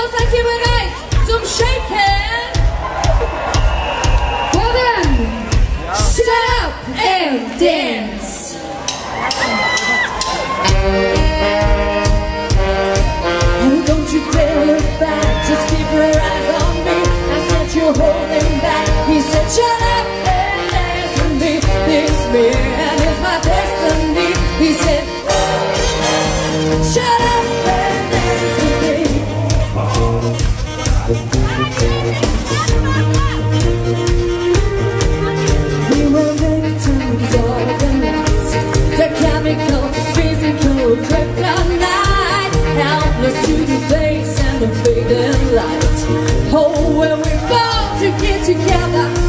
seid ihr bereit zum Shaken? Well then, shut up and dance. Oh, don't you dare look back, just keep your eyes on me. I said you're holding back, he said shut up and dance with me. This man is my destiny, he said shut up and dance with me. We were victims of the night, the chemical, physical kryptonite, helpless to the face and the fading light. Oh, when we fought to get together,